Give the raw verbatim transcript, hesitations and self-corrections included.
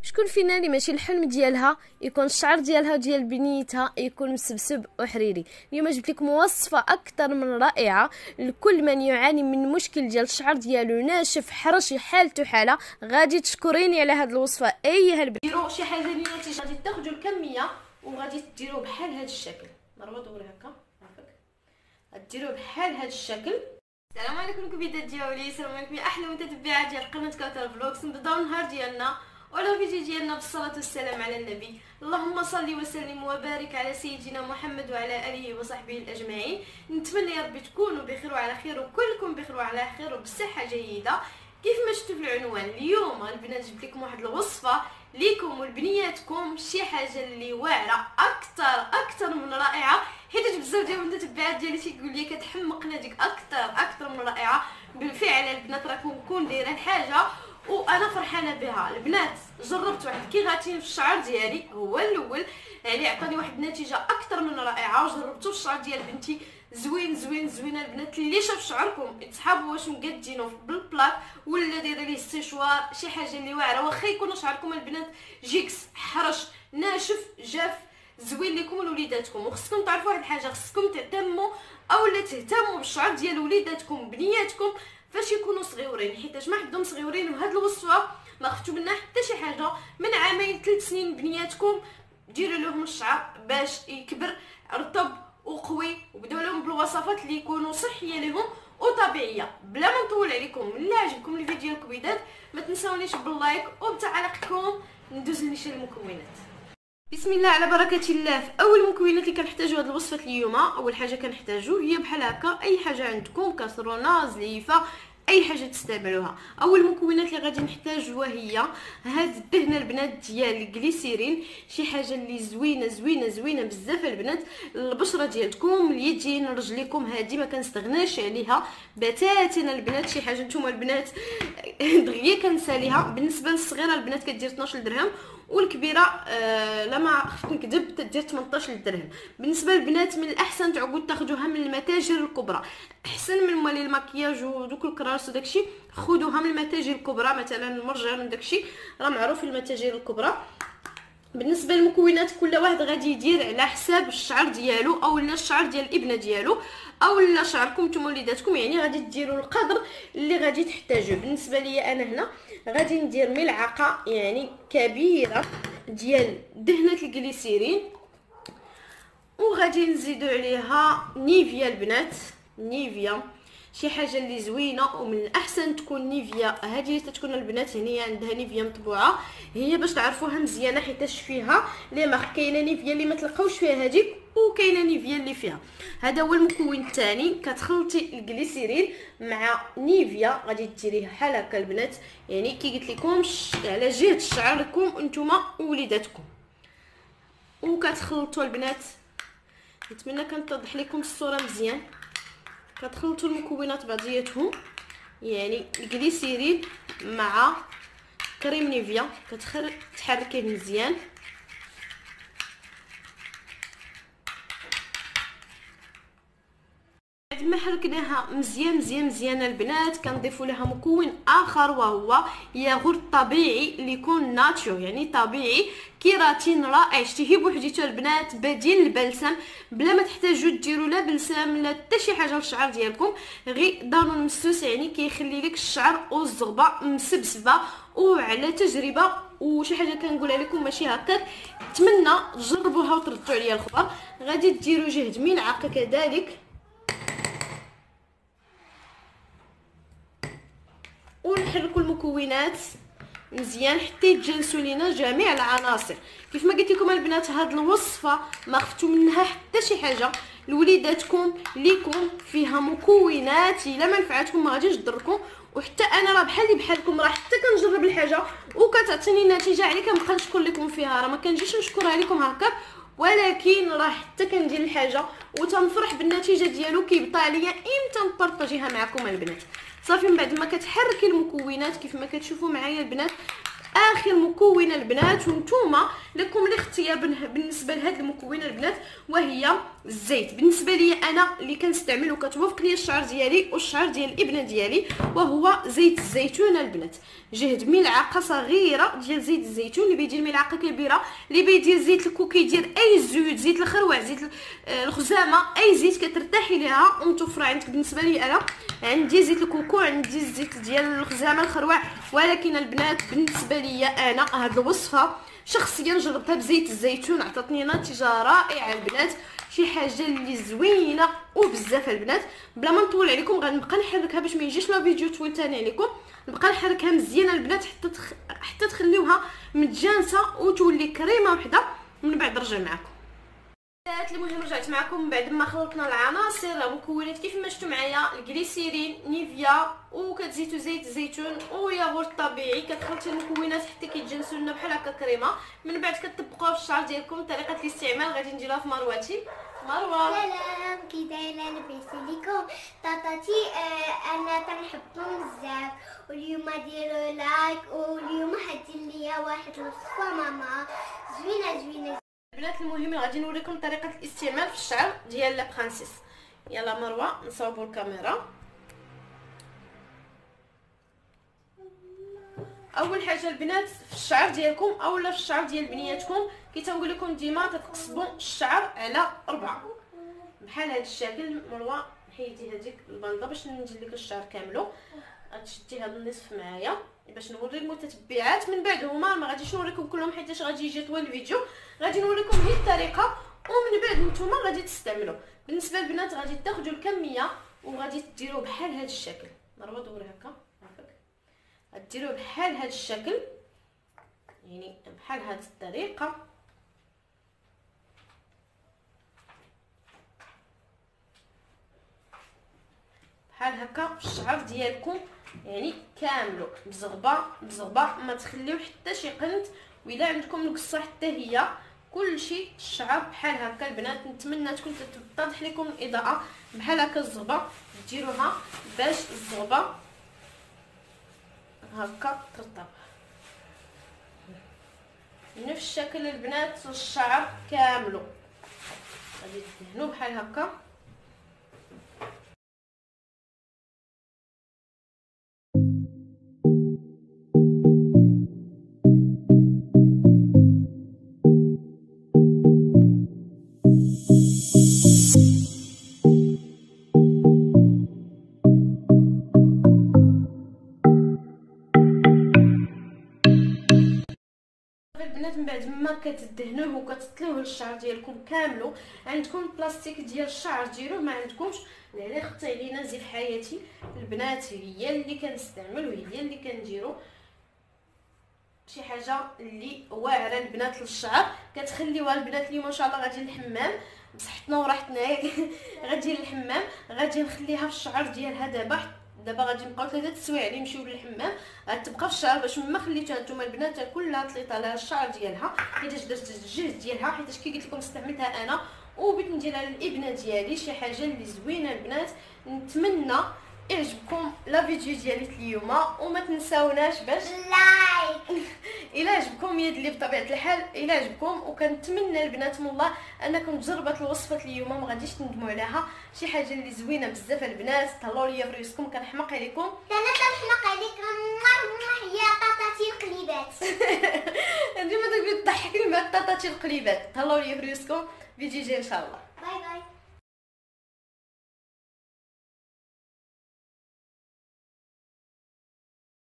شكون فينا اللي ماشي الحلم ديالها يكون الشعر ديالها وديال بنيتها يكون مسبسب وحريري؟ اليوم جبت لكم وصفه اكثر من رائعه لكل من يعاني من مشكل ديال الشعر ديالو ناشف حرش حالته حاله. غادي تشكريني على هذه الوصفه ايها البنات. ديروا شي حاجه اللي نتيجه، غادي تاخذوا الكميه وغادي ديروا بحال هذا الشكل. مروه دوري هكا هكاك، غديروا بحال هذا الشكل. السلام عليكم الكبيدات ديالي، السلام عليكم يا احلى متتبعات ديال قناه كوثر فلوكس. نبداو النهار ديالنا ولا فيديو ديالنا بالصلاه والسلام على النبي. اللهم صل وسلم وبارك على سيدنا محمد وعلى اله وصحبه الاجمعين. نتمنى يا ربي تكونوا بخير وعلى خير وكلكم بخير وعلى خير وبصحه جيده. كيف ما شفتوا في العنوان اليوم البنات جبت لكم واحد الوصفه ليكم ولبنياتكم، شي حاجه اللي واعره اكثر اكثر من رائعه، حيت بزاف ديال المتتبعات ديالي تيقول لي كتحمقنا ديك اكثر اكثر من رائعه. بالفعل البنات راكم كون دايره الحاجه وانا فرحانه بها. البنات جربت واحد كيغاتين في الشعر ديالي هو الاول، يعني عطاني واحد النتيجه اكثر من رائعه، وجربته في الشعر ديال بنتي زوين زوين زوين. البنات اللي شاف شعركم يتحابوا واش مقادينو بالبلاك ولا دايره ليه السيشوار، شي حاجه اللي واعره. واخا يكون شعركم البنات جيكس حرش ناشف جاف زوين لكم ولوليداتكم. وخصكم تعرفوا واحد الحاجه، خصكم تهتموا اولا تهتموا بالشعر ديال وليداتكم بنياتكم فاش يكونوا صغيورين، حيت ما حدهم صغيورين. وهاد الوصفه ما خفتوا منها حتى شي حاجه. من عامين ثلاث سنين بنياتكم ديروا لهم الشعر باش يكبر رطب وقوي، وبداو لهم بالوصفات اللي يكونوا صحيه لهم وطبيعيه. بلا ما نطول عليكم، الا عجبكم الفيديو الكبيدات ما تنساونيش باللايك وبتعليقكم. ندوز لنشري المكونات. بسم الله على بركه الله. في اول مكونات اللي كنحتاجو هاد الوصفه اليوم، اول حاجه كنحتاجو هي بحال هكا اي حاجه عندكم، كاسرونه زليفه اي حاجه تستعملوها. اول مكونات اللي غادي نحتاجوها هي هاد الدهنه البنات ديال الجليسيرين، شي حاجه اللي زوينه زوينه زوينه بزاف البنات. البشره ديالكم اليدين رجليكم هادي ما كنستغناش عليها بتاتا البنات. شي حاجه نتوما البنات دغيا كنساليها. بالنسبه للصغيره البنات كدير اثناش درهم، والكبيره آه لما خفت نكذب تدير ثمنطاش درهم. بالنسبه للبنات من الاحسن تعقد تاخذوها من المتاجر الكبرى، احسن من مال المكياج ودوك الكراس وداكشي. خذوها من المتاجر الكبرى، مثلا المرجان وداكشي راه معروف المتاجر الكبرى. بالنسبه للمكونات كل واحد غادي يدير على حساب الشعر ديالو او لا الشعر ديال الابنه ديالو او لا شعركم نتوما وليداتكم، يعني غادي ديروا القدر اللي غادي تحتاجوه. بالنسبه ليا انا هنا غادي ندير ملعقه يعني كبيره ديال دهنه الجليسيرين، وغادي نزيدوا عليها نيفيا البنات. نيفيا شي حاجه اللي زوينه، ومن الاحسن تكون نيفيا هذه تتكون البنات هنا عندها نيفيا مطبوعه، هي باش تعرفوها مزيانه حيتاش فيها لي مارك. كاينه نيفيا اللي ما تلقاوش فيها هذيك، وكاينه نيفيا اللي فيها. هذا هو المكون الثاني. كتخلطي الجليسيرين مع نيفيا، غادي ديريه بحال هكا البنات، يعني كي قلت لكمش على جهه شعركم نتوما ووليداتكم. وكتخلطوا البنات، نتمنى كنتوضح لكم الصوره مزيان. كتخلطوا المكونات بعضياتهم، يعني الجليسيرين مع كريم نيفيا، كتحركيه مزيان. بعد ما حركناها مزيان مزيان مزيان البنات كنضيفوا لها مكون اخر وهو ياغورت طبيعي اللي يكون ناتشو، يعني طبيعي كيراتين رائع. شتيه بوحديته البنات بديل البلسم، بلا ما تحتاجوا ديروا لا بلسم لا حتى شي حاجه للشعر ديالكم، غير دانون مسوس، يعني كيخلي لك الشعر والزغبه مسبسبه. وعلى تجربه وشي حاجه كنقولها لكم ماشي هكاك، نتمنى تجربوها وتردوا عليا الخبر. غادي ديروا جهد ملعقه كذلك، ونحركوا المكونات مزيان حتى يتجانسوا لينا جميع العناصر. كيف ما قلت لكم البنات هاد الوصفه ما خفتوا منها حتى شي حاجه لوليداتكم، ليكم فيها مكونات الا ما نفعتكم ما غاديش تضركم. وحتى انا راه بحالي بحالكم، راه حتى كنجرب الحاجه وكتعطيني نتيجه عليك كنبقى نشكر لكم فيها، راه ما كنجيش نشكرها لكم هكا، ولكن راه حتى كندير الحاجه وتنفرح بالنتيجه ديالو كيبطى عليا امتى نبارطاجيها معكم البنات. صافي من بعد ما كتحركي المكونات كيف ما كتشوفوا معايا البنات، اخر مكون البنات وانتوما لكم الاختيار بالنسبه لهاد المكونات البنات، وهي الزيت. بالنسبه لي انا اللي كنستعمل وكتوافق لي الشعر ديالي والشعر ديال الابنه ديالي وهو زيت الزيتون البنات. جهد ملعقه صغيره ديال زيت الزيتون، اللي بيدير ملعقه كبيره، اللي بيدير زيت الكوكي، يدير اي زيت، زيت الخروع، زيت الخزامه، اي زيت كترتاحي ليها ومتوفره عندك. بالنسبه لي انا عندي زيت الكوكو، عندي الزيت ديال الخزامه الخروع، ولكن البنات بالنسبه لي انا هاد الوصفه شخصيا جربتها بزيت الزيتون، عطاتني نتيجه رائعه البنات، شي حاجه اللي زوينه وبزاف البنات. بلا ما نطول عليكم غنبقى نحركها باش ما يجيش لا فيديو طويل ثاني عليكم، نبقى نحركها مزيانه البنات حتى تخ... حتى تخليوها متجانسه وتولي كريمه وحده، من بعد نرجع معكم. المهم رجعت معكم بعد ما خلطنا العناصر المكونات كيف ما شفتوا معايا، الجليسيرين، نيفيا، وكتزيتوا زيت الزيتون وياغورت طبيعي. كتخلطي المكونات حتى كيتجانسوا لنا بحال هكا كريمه، من بعد كتطبقوها في الشعر ديالكم. طريقه الاستعمال غادي نديروها في مروتي. مروه سلام، كي دايره؟ لاباس عليكم طاطاتي؟ آه انا كنحبكم بزاف، واليوم ديروا لايك، واليوم حدير ليا واحد الوصفه ماما زوينه زوينه البنات. المهم غادي نوريكم طريقه الاستعمال في الشعر ديال لا برانسيس. يلا مروه نصاوبوا الكاميرا. اول حاجه البنات في الشعر ديالكم اولا في الشعر ديال بنياتكم كي تنقول لكم ديما تقسموا الشعر على أربعة بحال هذا الشكل. مروه حيدي هذيك البنده باش ندير لك الشعر كاملو. غتشدي هذا النصف معايا باش نوري المتتبعات. من بعد هما ما غاديش نوريكم كلهم حيت غادي يجي طوال الفيديو، غادي نوريكم هي الطريقه ومن بعد نتوما غادي تستعملوا. بالنسبه للبنات غادي تاخذوا الكميه وغادي ديروه بحال هذا الشكل. مروه دوري هكا هكاك، غديروه بحال هذا الشكل، يعني بحال هذه الطريقه. بحال هكا في الشعر ديالكم يعني كاملو بزغبه بزغبه، ما تخليو حتى شي قنت، وإلا عندكم القصه حتى هي كلشي الشعر بحال هكا البنات. نتمنى تكون تتضح لكم الاضاءه بحال هكا الزغبه، ديروها باش الزغبه هكا ترطب نفس الشكل البنات. الشعر كاملو غادي تدهنوا بحال هكا. البنات من بعد ما كتدهنوه وكتطليوه للشعر ديالكم كاملو، عندكم بلاستيك ديال الشعر ديروه، ما عندكمش اللي اختي علينا زي في حياتي البنات هي اللي كنستعمل وهي اللي كنديرو. شي حاجه اللي واعره البنات للشعر كتخليوها البنات. اليوم ان شاء الله غادي للحمام بصحتنا وراحتنا غادي للحمام، غادي نخليها في الشعر ديالها دابا. دابا غادي نبقاو ثلاثه السوايع اللي نمشيو للحمام، غتبقى في الشعر باش ما خليتوها نتوما البنات كلها تليط على الشعر ديالها، حيت درت الجهد ديالها، حيت كي قلت لكم استعملتها انا وبغيت نديرها للابنه ديالي. شي حاجه اللي زوينه البنات. نتمنى يعجبكم لا فيديو ديالي اليوم، وما تنساوناش باش لايك الا عجبكم يد لي بطبيعه الحال الا عجبكم. وكنتمنى البنات من الله انكم تجربوا الوصفه اليوم، ما غاديش تندموا عليها. شي حاجه اللي زوينه بزاف البنات. تهلاو ليا في ريوسكم، كنحماق عليكم. انا كنحماق عليكم. هي طاطاتي القليبات ديما تقولي تضحكني مع طاطاتي القليبات. تهلاو ليا في ريوسكم، فيديو جاي ان شاء الله.